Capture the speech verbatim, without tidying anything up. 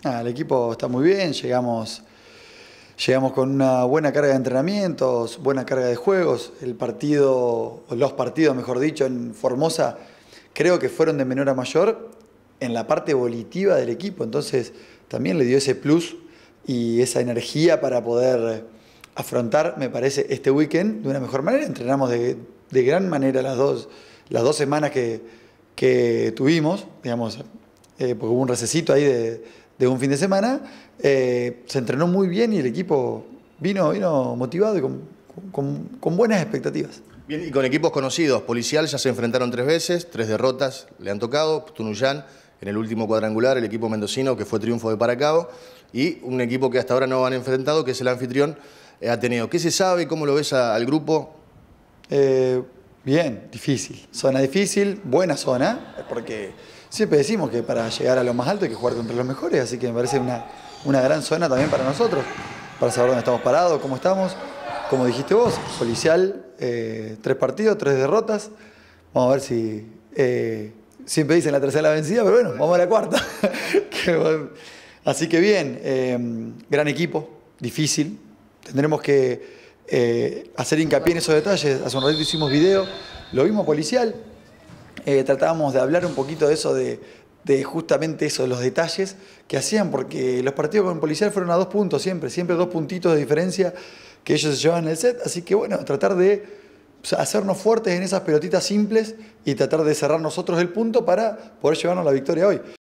Ah, el equipo está muy bien, llegamos, llegamos con una buena carga de entrenamientos, buena carga de juegos. El partido, o los partidos, mejor dicho, en Formosa, creo que fueron de menor a mayor en la parte volitiva del equipo. Entonces, también le dio ese plus y esa energía para poder afrontar, me parece, este weekend de una mejor manera. Entrenamos de, de gran manera las dos, las dos semanas que, que tuvimos, digamos, eh, porque hubo un recesito ahí de, de un fin de semana. Eh, se entrenó muy bien y el equipo vino, vino motivado y con, con, con buenas expectativas. Bien, y con equipos conocidos, Policial ya se enfrentaron tres veces, tres derrotas le han tocado, Tunuyán en el último cuadrangular, el equipo mendocino que fue triunfo de Paracao, y un equipo que hasta ahora no han enfrentado, que es el anfitrión eh, Ateneo. ¿Qué se sabe? ¿Cómo lo ves a, al grupo? Eh, bien, difícil. Zona difícil, buena zona, porque siempre decimos que para llegar a lo más alto hay que jugar contra los mejores, así que me parece una, una gran zona también para nosotros, para saber dónde estamos parados, cómo estamos. Como dijiste vos, Policial, eh, tres partidos, tres derrotas. Vamos a ver si... Eh, siempre dicen la tercera la vencida, pero bueno, vamos a la cuarta. Así que bien, eh, gran equipo, difícil. Tendremos que eh, hacer hincapié en esos detalles. Hace un ratito hicimos video, lo vimos Policial. Eh, tratábamos de hablar un poquito de eso, de, de justamente eso, de los detalles que hacían, porque los partidos con Policial fueron a dos puntos siempre, siempre dos puntitos de diferencia que ellos se llevaban en el set. Así que bueno, tratar de hacernos fuertes en esas pelotitas simples y tratar de cerrar nosotros el punto para poder llevarnos la victoria hoy.